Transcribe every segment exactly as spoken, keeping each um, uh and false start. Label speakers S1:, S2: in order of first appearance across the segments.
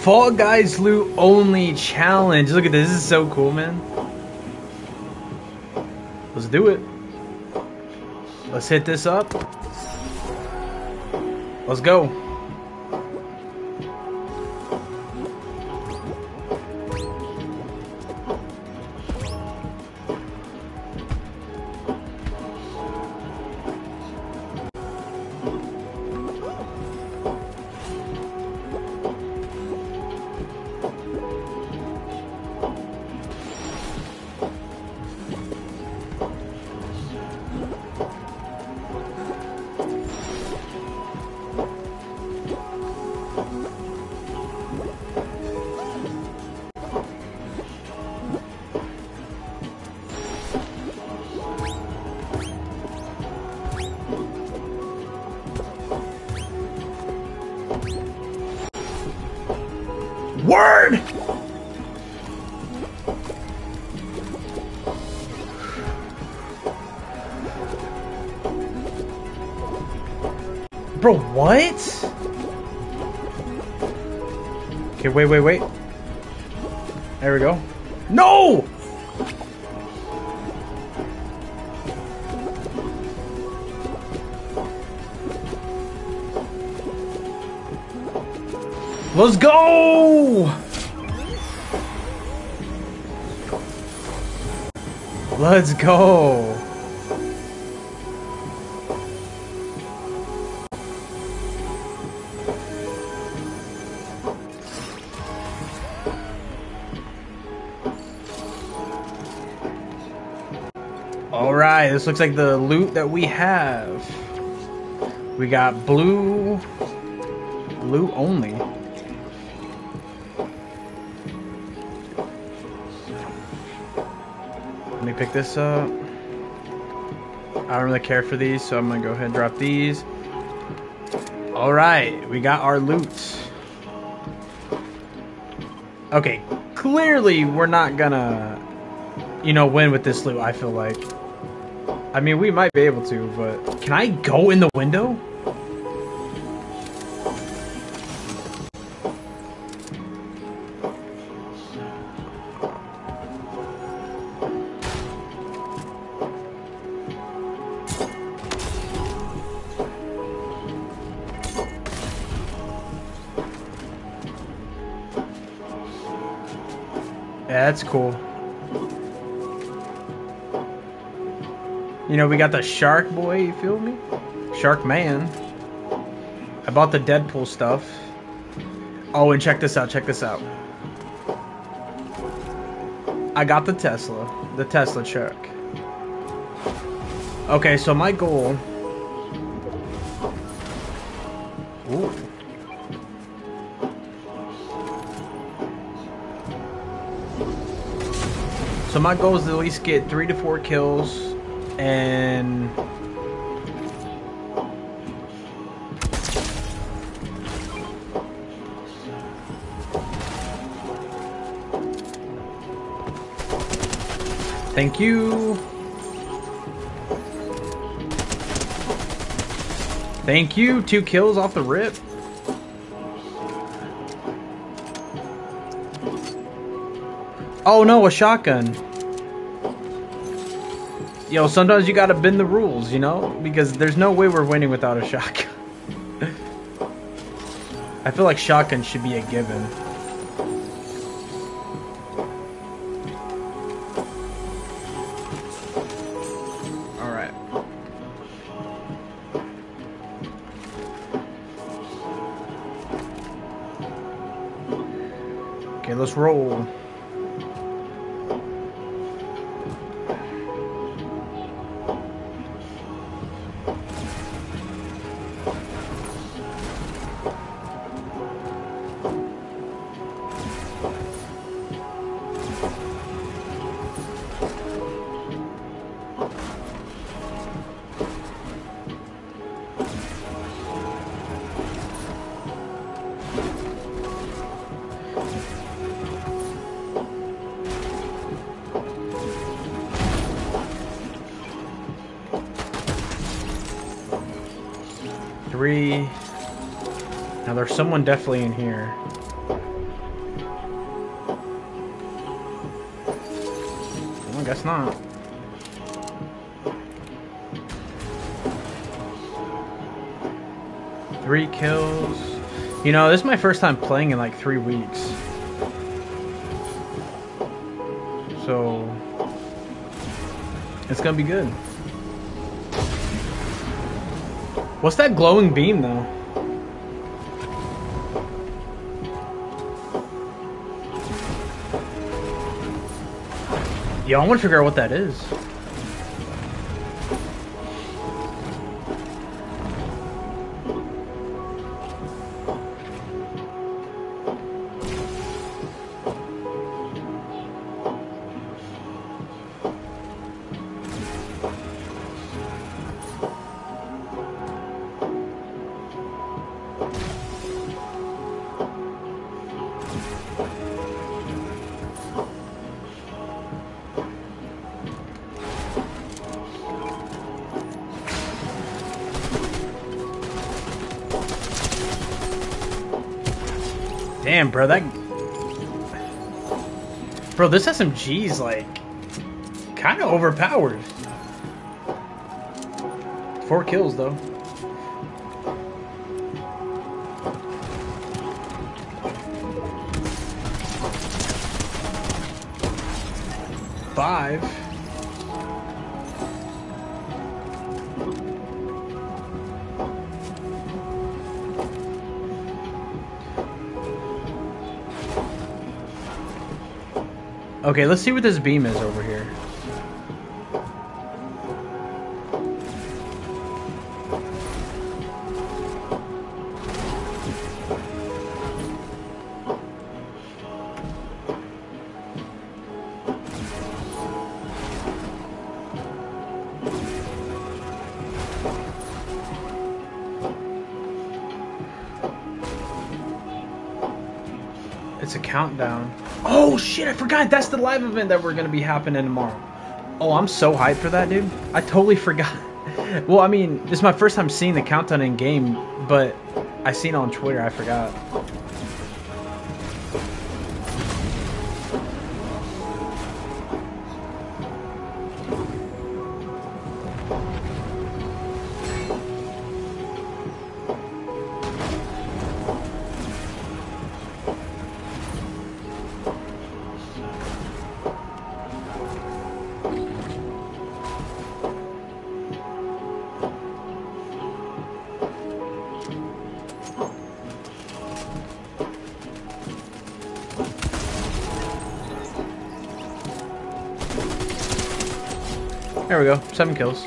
S1: Fall Guys loot only challenge. Look at this. This is so cool, man. Let's do it. Let's hit this up. Let's go. Word! Bro, what? Okay, wait, wait, wait. There we go. No! Let's go! Let's go! Alright, this looks like the loot that we have. We got blue loot only. Let me pick this up. I don't really care for these, so I'm gonna go ahead and drop these. Alright, we got our loot. Okay, clearly we're not gonna, you know, win with this loot, I feel like. I mean, we might be able to, but... Can I go in the window? Yeah, that's cool. You know, we got the Shark Boy, you feel me? Shark Man. I bought the Deadpool stuff. Oh, and check this out, check this out. I got the Tesla. The Tesla truck. Okay, so my goal... Ooh. So my goal is to at least get three to four kills and thank you. Thank you. Two kills off the rip. Oh no, a shotgun. Yo, sometimes you gotta bend the rules, you know? Because there's no way we're winning without a shotgun. I feel like shotgun should be a given. Alright. Okay, let's roll. Three. Now there's someone definitely in here. guess not. Three kills. You know, this is my first time playing in like three weeks. So it's gonna be good. What's that glowing beam though? Yo, I want to figure out what that is. Damn, bro, that... Bro, this S M G's, like, kind of overpowered. Four kills, though. Five. Okay, let's see what this beam is over here. It's a countdown. Oh shit, I forgot that's the live event that we're gonna be happening tomorrow. Oh, I'm so hyped for that, dude. I totally forgot. Well, I mean, this is my first time seeing the countdown in game, but I seen it on Twitter, I forgot. There we go, seven kills.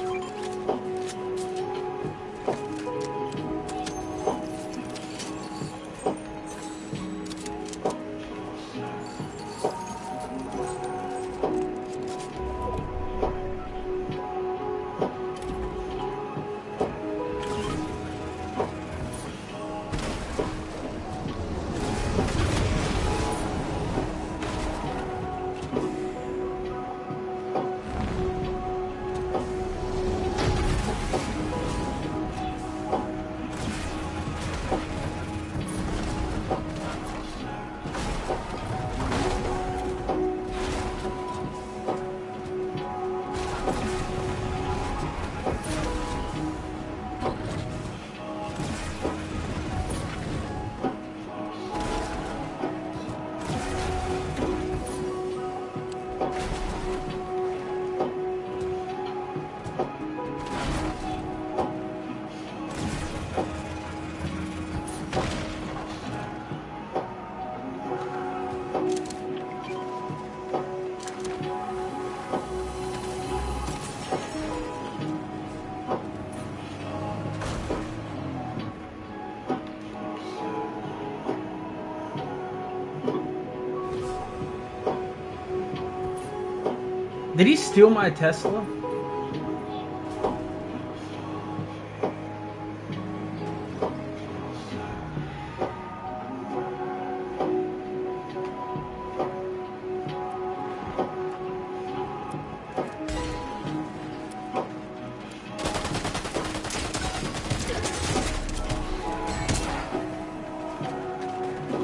S1: Did he steal my Tesla?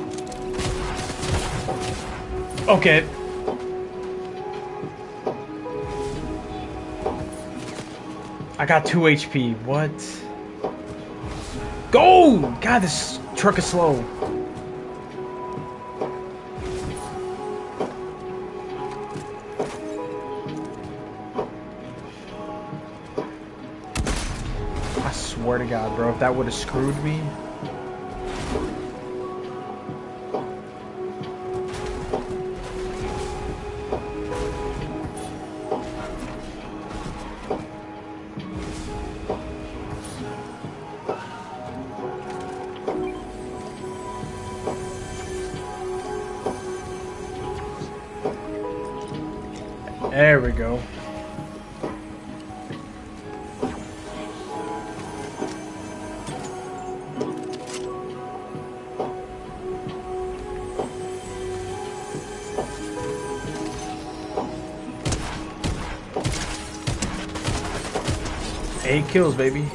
S1: Okay. I got two H P. What? Go! God, this truck is slow. I swear to God, bro, if that would have screwed me. There we go. Eight kills, baby.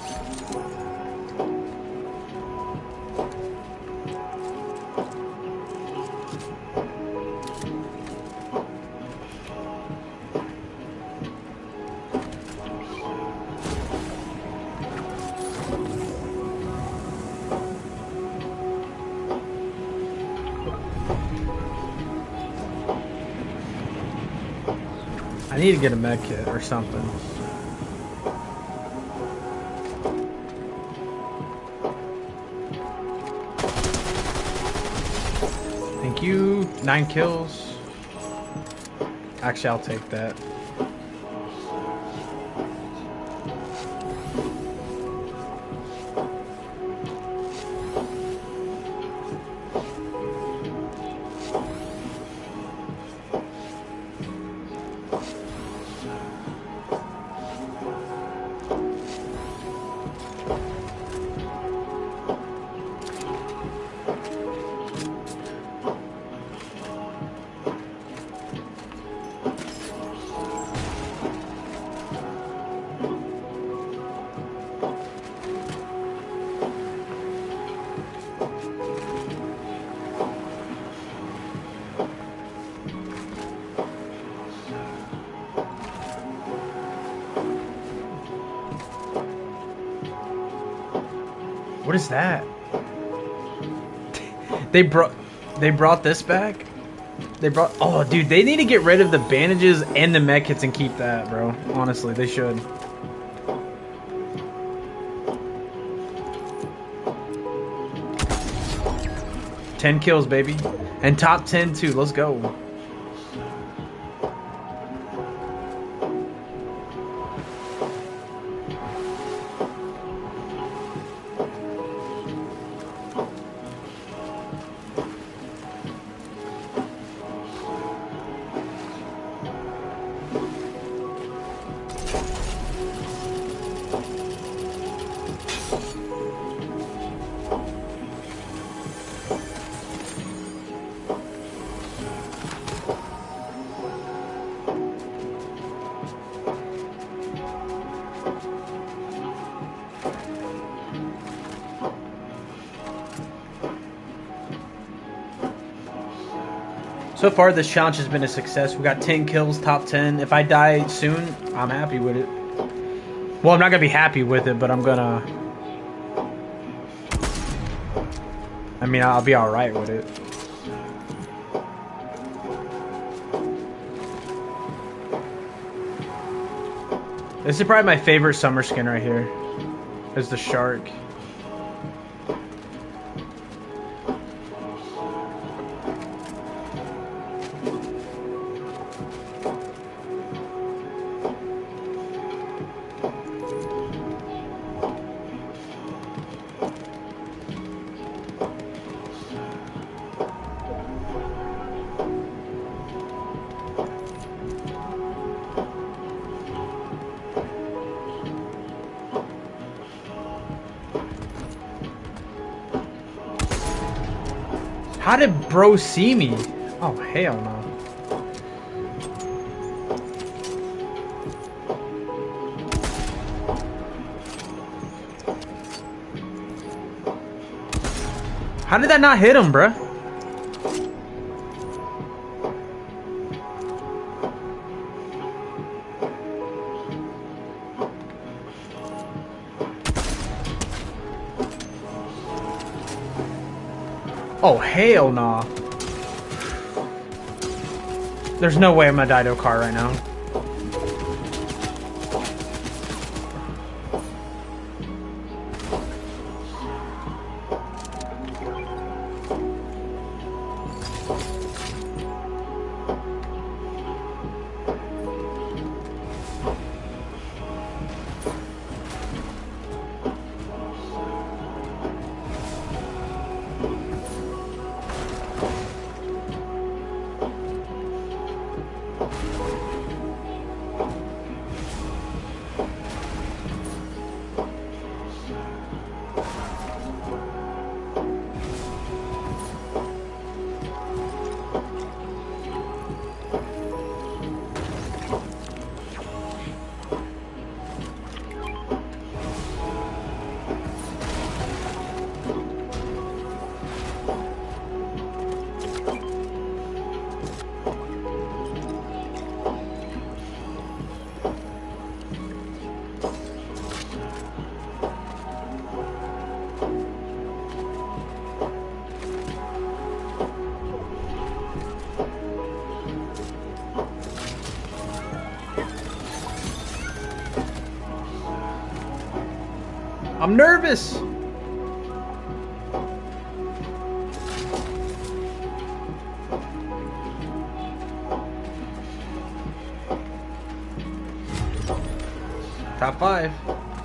S1: I need to get a med kit or something. Thank you. Nine kills. Actually, I'll take that. What is that? They brought they brought this back? They brought oh dude, they need to get rid of the bandages and the med kits and keep that, bro. Honestly, they should. ten kills, baby. And top ten too. Let's go. So far, this challenge has been a success. We got ten kills, top ten. If I die soon, I'm happy with it. Well, I'm not going to be happy with it, but I'm going to... I mean, I'll be alright with it. This is probably my favorite summer skin right here. Is the shark. How did bro see me? Oh, hell no. How did that not hit him, bruh? Oh, hell nah. There's no way I'm gonna die to a car right now. I'm nervous. Top five.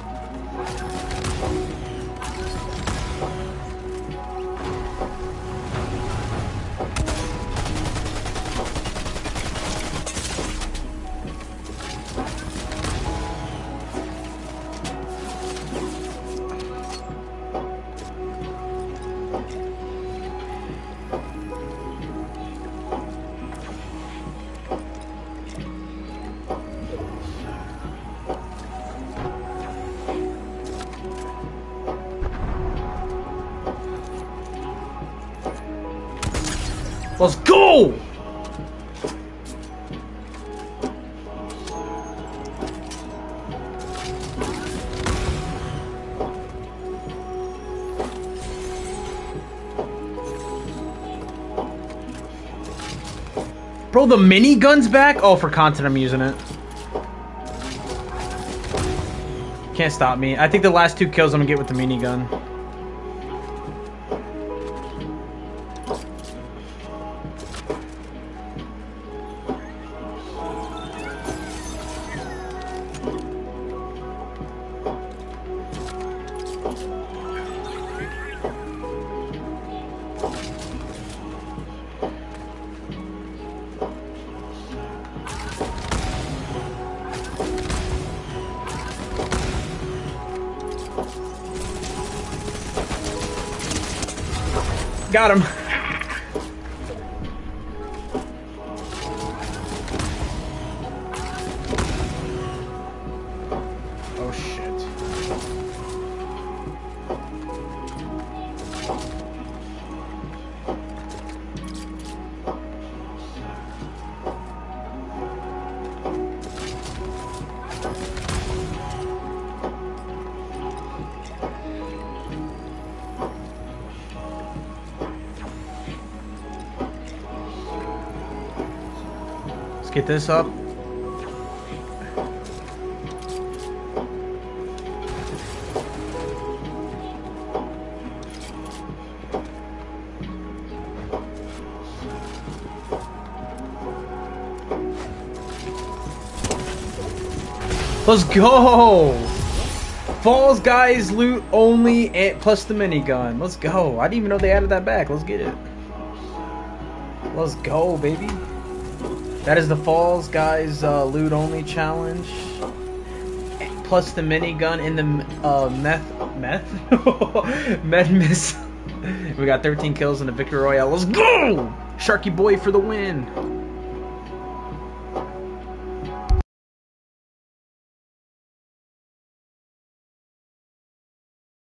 S1: Let's go! Bro, the minigun's back? Oh, for content I'm using it. Can't stop me. I think the last two kills I'm gonna get with the minigun. Got him. Oh shit. Get this up. Let's go! Falls Guys loot only and plus the minigun. Let's go. I didn't even know they added that back. Let's get it. Let's go, baby. That is the Falls Guys uh, loot only challenge. Plus the minigun in the uh, meth meth med miss. We got thirteen kills in the victory royale. Let's go! Sharky boy for the win.